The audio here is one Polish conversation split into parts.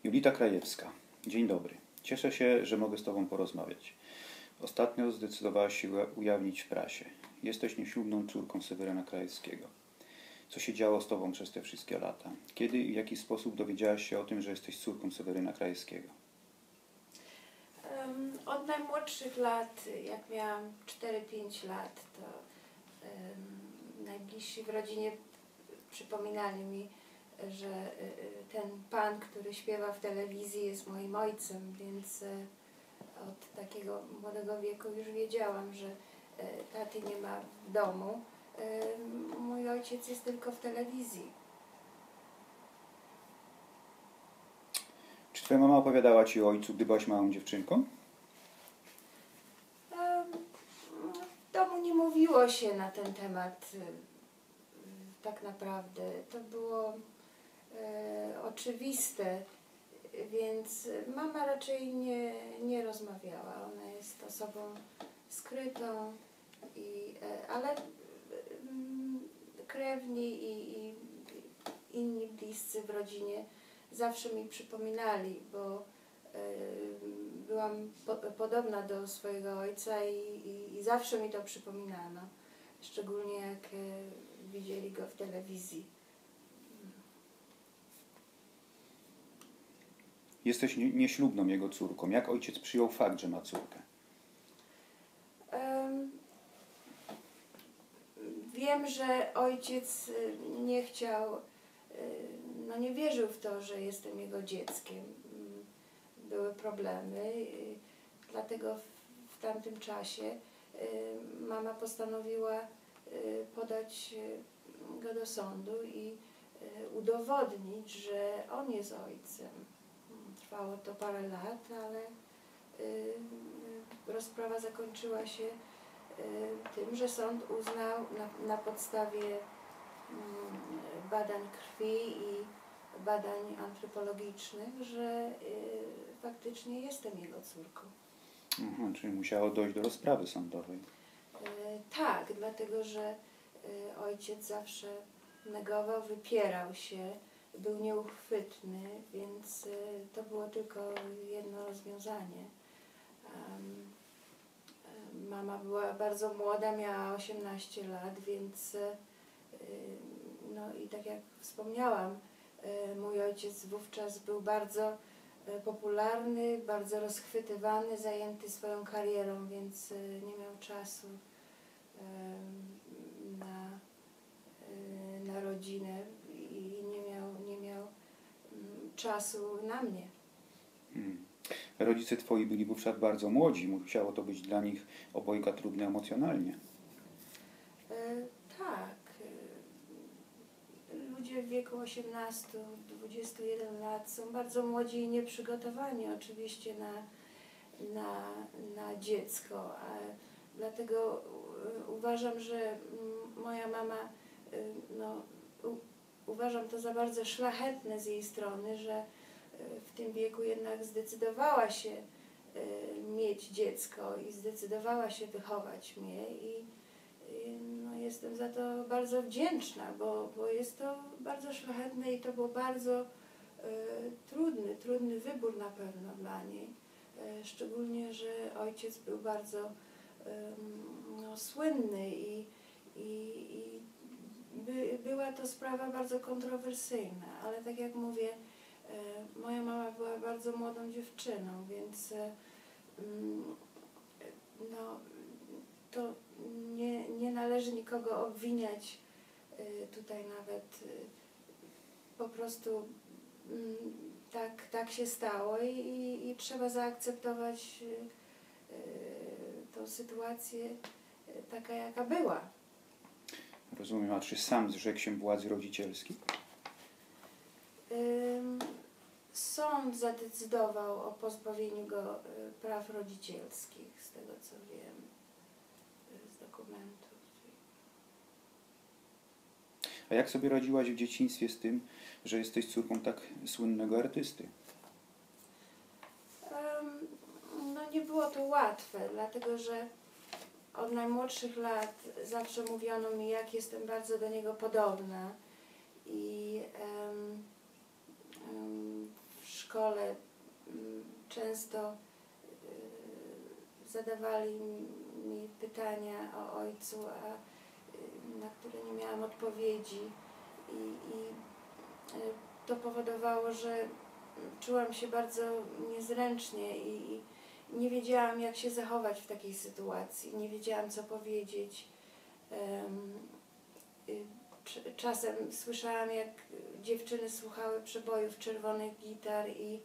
Julita Krajewska. Dzień dobry. Cieszę się, że mogę z Tobą porozmawiać. Ostatnio zdecydowałaś się ujawnić w prasie. Jesteś nieślubną córką Seweryna Krajewskiego. Co się działo z Tobą przez te wszystkie lata? Kiedy i w jaki sposób dowiedziałaś się o tym, że jesteś córką Seweryna Krajewskiego? Od najmłodszych lat, jak miałam 4-5 lat, to najbliżsi w rodzinie przypominali mi, że ten pan, który śpiewa w telewizji, jest moim ojcem, więc od takiego młodego wieku już wiedziałam, że taty nie ma w domu. Mój ojciec jest tylko w telewizji. Czy Twoja mama opowiadała Ci o ojcu, gdy byłaś małą dziewczynką? W domu nie mówiło się na ten temat tak naprawdę. To było oczywiste, więc mama raczej nie rozmawiała. Ona jest osobą skrytą, ale krewni i inni bliscy w rodzinie zawsze mi przypominali, bo byłam podobna do swojego ojca i zawsze mi to przypominano. Szczególnie jak widzieli go w telewizji. Jesteś nieślubną jego córką. Jak ojciec przyjął fakt, że ma córkę? Wiem, że ojciec nie chciał, nie wierzył w to, że jestem jego dzieckiem. Były problemy, dlatego w tamtym czasie mama postanowiła podać go do sądu i udowodnić, że on jest ojcem. Trwało to parę lat, ale rozprawa zakończyła się tym, że sąd uznał na podstawie badań krwi i badań antropologicznych, że faktycznie jestem jego córką. Czyli musiało dojść do rozprawy sądowej. Tak, dlatego że ojciec zawsze negował, wypierał się, był nieuchwytny, więc to było tylko jedno rozwiązanie. Mama była bardzo młoda, miała 18 lat, więc i tak jak wspomniałam, mój ojciec wówczas był bardzo popularny, bardzo rozchwytywany, zajęty swoją karierą, więc nie miał czasu na rodzinę i nie miał czasu na mnie. Rodzice Twoi byli wówczas bardzo młodzi. Musiało to być dla nich obojga trudne emocjonalnie. Tak. Ludzie w wieku 18-21 lat są bardzo młodzi i nieprzygotowani oczywiście na dziecko. Dlatego uważam, że moja mama, uważam to za bardzo szlachetne z jej strony, że w tym wieku jednak zdecydowała się mieć dziecko i zdecydowała się wychować mnie i jestem za to bardzo wdzięczna, bo jest to bardzo szlachetne i to był bardzo trudny wybór na pewno dla niej. Szczególnie, że ojciec był bardzo słynny i była to sprawa bardzo kontrowersyjna, ale tak jak mówię, moja mama była bardzo młodą dziewczyną, więc to nie należy nikogo obwiniać tutaj nawet. Po prostu tak się stało i trzeba zaakceptować tą sytuację taka, jaka była. Rozumiem, a czy sam zrzekł się władzy rodzicielskiej? Sąd zadecydował o pozbawieniu go praw rodzicielskich, z tego co wiem, z dokumentów. A jak sobie radziłaś w dzieciństwie z tym, że jesteś córką tak słynnego artysty? Nie było to łatwe, dlatego że od najmłodszych lat zawsze mówiono mi, jak jestem bardzo do niego podobna i w szkole często zadawali mi pytania o ojcu, na które nie miałam odpowiedzi i to powodowało, że czułam się bardzo niezręcznie i nie wiedziałam, jak się zachować w takiej sytuacji, nie wiedziałam, co powiedzieć. Czasem słyszałam, jak dziewczyny słuchały przebojów czerwonych gitar i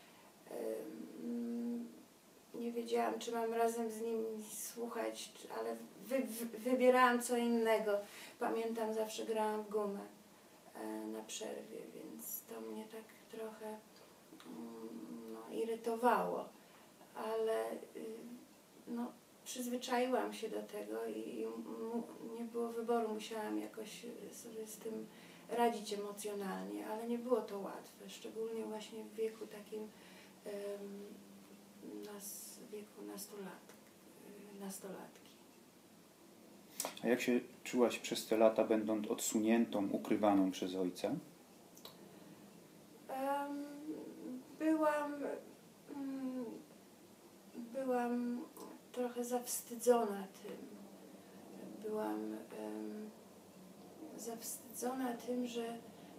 nie wiedziałam, czy mam razem z nimi słuchać, ale wybierałam co innego. Pamiętam, zawsze grałam w gumę na przerwie, więc to mnie tak trochę irytowało, ale przyzwyczaiłam się do tego i nie było wyboru, musiałam jakoś sobie z tym radzić emocjonalnie, ale nie było to łatwe, szczególnie właśnie w wieku takim wieku nastolatki. A jak się czułaś przez te lata, będąc odsuniętą, ukrywaną przez ojca? Byłam trochę zawstydzona tym. Byłam zawstydzona tym, że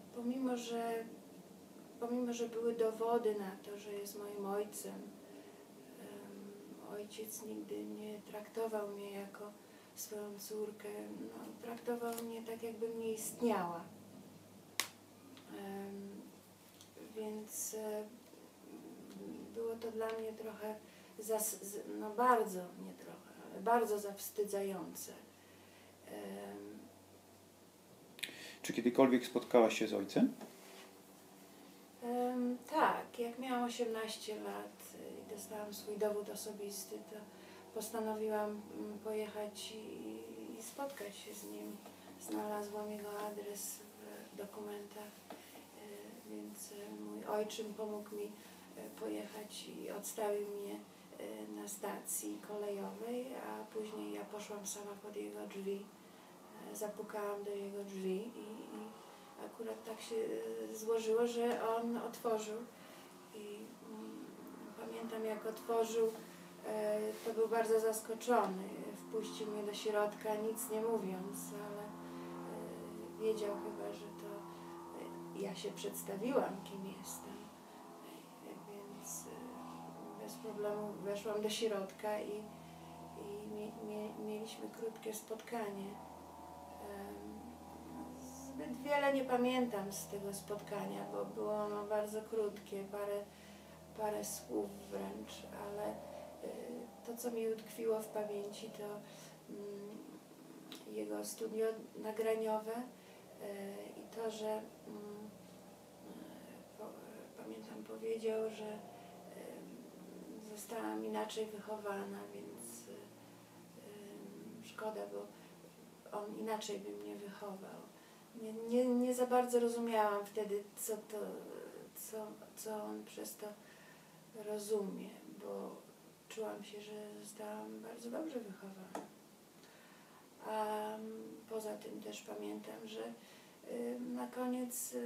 pomimo, że były dowody na to, że jest moim ojcem, ojciec nigdy nie traktował mnie jako swoją córkę, traktował mnie tak, jakbym nie istniała. Więc było to dla mnie trochę, bardzo, nie trochę, ale bardzo zawstydzające. Czy kiedykolwiek spotkałaś się z ojcem? Tak, jak miałam 18 lat i dostałam swój dowód osobisty, to postanowiłam pojechać i spotkać się z nim. Znalazłam jego adres w dokumentach, więc mój ojczym pomógł mi pojechać i odstawił mnie na stacji kolejowej, a później ja poszłam sama pod jego drzwi. Zapukałam do jego drzwi i akurat tak się złożyło, że on otworzył i pamiętam, jak otworzył, to był bardzo zaskoczony. Wpuścił mnie do środka, nic nie mówiąc, ale wiedział chyba, że to ja się przedstawiłam, kim jestem. Więc bez problemu weszłam do środka i mieliśmy krótkie spotkanie. Zbyt wiele nie pamiętam z tego spotkania, bo było ono bardzo krótkie, parę słów wręcz, ale to, co mi utkwiło w pamięci, to jego studio nagraniowe i to, że pamiętam, powiedział, że zostałam inaczej wychowana, więc szkoda, bo on inaczej by mnie wychował. Nie za bardzo rozumiałam wtedy, co on przez to rozumie, bo czułam się, że zostałam bardzo dobrze wychowana. A poza tym też pamiętam, że na koniec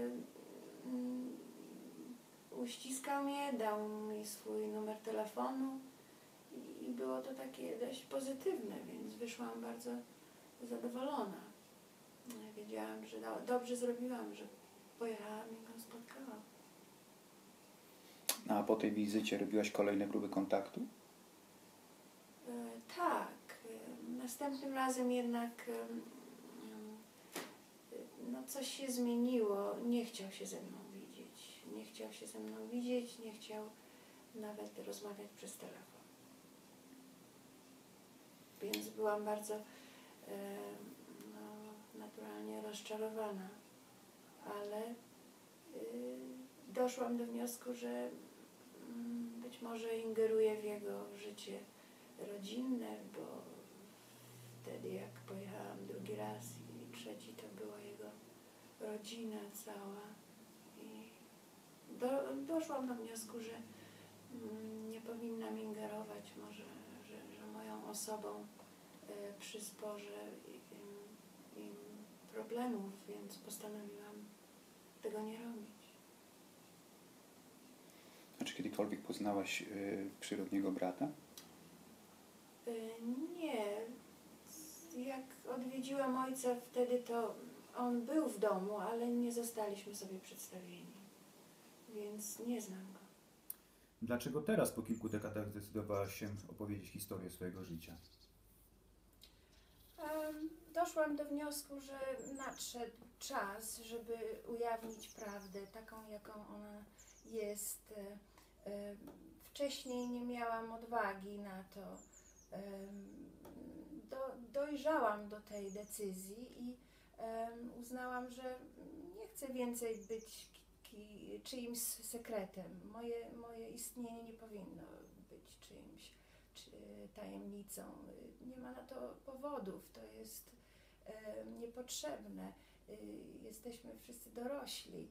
uściskał mnie, dał mi swój numer telefonu i było to takie dość pozytywne, więc wyszłam bardzo zadowolona. Wiedziałam, że dobrze zrobiłam, że pojechałam i go spotkałam. A po tej wizycie robiłaś kolejne próby kontaktu? Tak. Następnym razem jednak coś się zmieniło. Nie chciał się ze mną widzieć. Nie chciał nawet rozmawiać przez telefon. Więc byłam bardzo naturalnie rozczarowana, ale doszłam do wniosku, że być może ingeruję w jego życie rodzinne, bo wtedy, jak pojechałam drugi raz i trzeci, to była jego rodzina cała i doszłam do wniosku, że nie powinnam ingerować, może, że moją osobą przysporzę im problemów, więc postanowiłam tego nie robić. kiedykolwiek poznałaś przyrodniego brata? Nie. Jak odwiedziłam ojca wtedy, to on był w domu, ale nie zostaliśmy sobie przedstawieni. Więc nie znam go. Dlaczego teraz, po kilku dekadach, zdecydowałaś się opowiedzieć historię swojego życia? Doszłam do wniosku, że nadszedł czas, żeby ujawnić prawdę taką, jaką ona jest. Wcześniej nie miałam odwagi na to. Dojrzałam do tej decyzji i uznałam, że nie chcę więcej być czyimś sekretem. Moje istnienie nie powinno być czyimś tajemnicą. Nie ma na to powodów, to jest niepotrzebne. Jesteśmy wszyscy dorośli.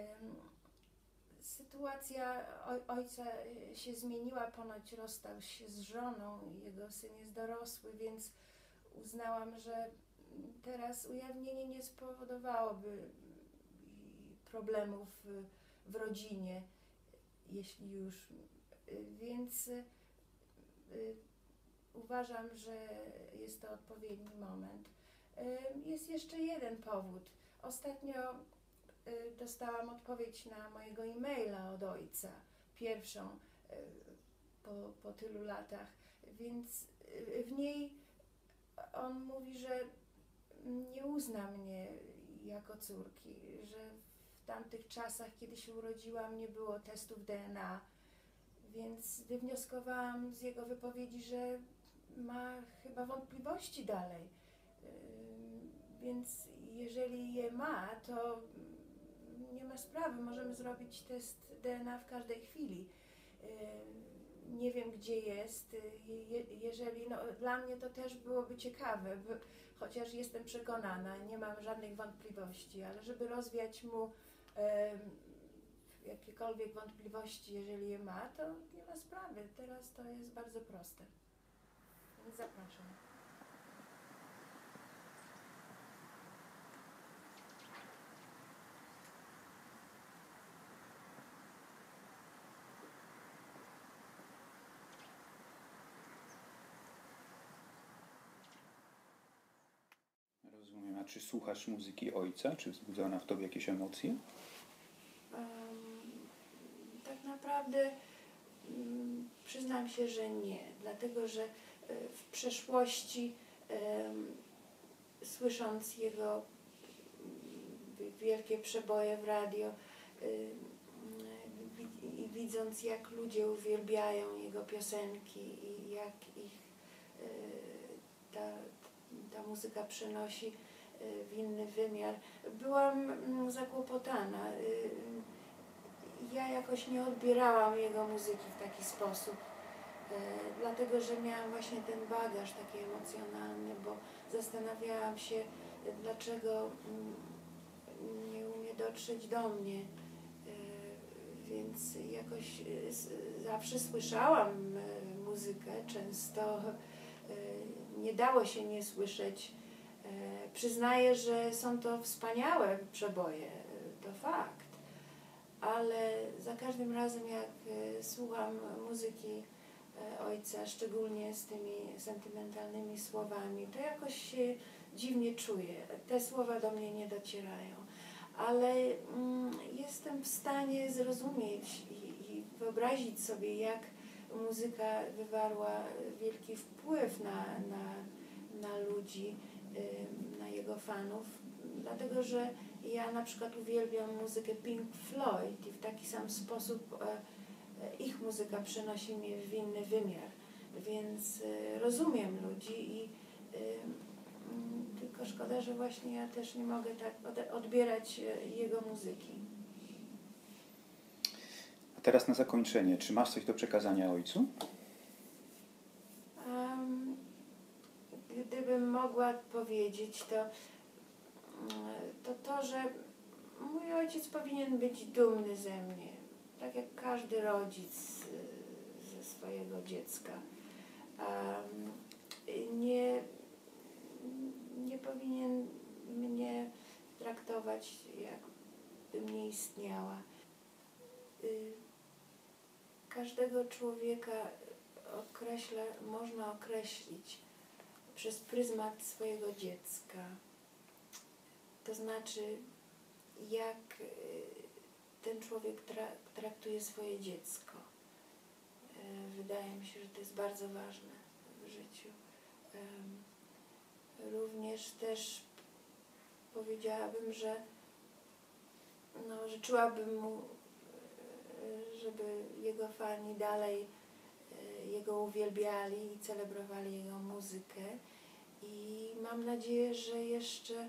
Sytuacja ojca się zmieniła, ponoć rozstał się z żoną, jego syn jest dorosły, więc uznałam, że teraz ujawnienie nie spowodowałoby problemów w rodzinie, jeśli już. Więc uważam, że jest to odpowiedni moment. Jest jeszcze jeden powód. Ostatnio dostałam odpowiedź na mojego e-maila od ojca, pierwszą po tylu latach, więc w niej on mówi, że nie uzna mnie jako córki, że w tamtych czasach, kiedy się urodziłam, nie było testów DNA, więc wywnioskowałam z jego wypowiedzi, że ma chyba wątpliwości dalej. Więc jeżeli je ma, to nie ma sprawy, możemy zrobić test DNA w każdej chwili. Nie wiem, gdzie jest. Jeżeli, dla mnie to też byłoby ciekawe, chociaż jestem przekonana, nie mam żadnych wątpliwości, ale żeby rozwiać mu jakiekolwiek wątpliwości, jeżeli je ma, to nie ma sprawy. Teraz to jest bardzo proste. Więc zapraszam. Rozumiem. A czy słuchasz muzyki ojca? Czy wzbudza ona w tobie jakieś emocje? Tak naprawdę przyznam się, że nie. Dlatego, że w przeszłości słysząc jego wielkie przeboje w radio i widząc, jak ludzie uwielbiają jego piosenki i jak ich ta muzyka przenosi w inny wymiar, byłam zakłopotana. Ja jakoś nie odbierałam jego muzyki w taki sposób, dlatego że miałam właśnie ten bagaż taki emocjonalny, bo zastanawiałam się, dlaczego nie umie dotrzeć do mnie, więc jakoś zawsze słyszałam muzykę, często nie dało się nie słyszeć. Przyznaję, że są to wspaniałe przeboje, to fakt, ale za każdym razem jak słucham muzyki ojca, szczególnie z tymi sentymentalnymi słowami, to jakoś się dziwnie czuję. Te słowa do mnie nie docierają, ale jestem w stanie zrozumieć i wyobrazić sobie, jak muzyka wywarła wielki wpływ na ludzi, na jego fanów, dlatego że ja na przykład uwielbiam muzykę Pink Floyd i w taki sam sposób ich muzyka przenosi mnie w inny wymiar, więc rozumiem ludzi i tylko szkoda, że właśnie ja też nie mogę tak odbierać jego muzyki. A teraz na zakończenie, czy masz coś do przekazania ojcu? Gdybym mogła powiedzieć, to, że mój ojciec powinien być dumny ze mnie, tak jak każdy rodzic ze swojego dziecka. Nie powinien mnie traktować, jakbym nie istniała. każdego człowieka można określić przez pryzmat swojego dziecka. To znaczy, jak ten człowiek traktuje swoje dziecko. Wydaje mi się, że to jest bardzo ważne w życiu. Również też powiedziałabym, że życzyłabym mu, żeby jego fani dalej jego uwielbiali i celebrowali jego muzykę. I mam nadzieję, że jeszcze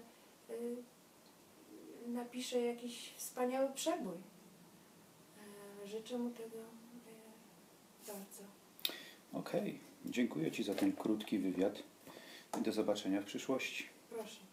napisze jakiś wspaniały przebój. Życzę mu tego bardzo. Okej. Dziękuję Ci za ten krótki wywiad i do zobaczenia w przyszłości. Proszę.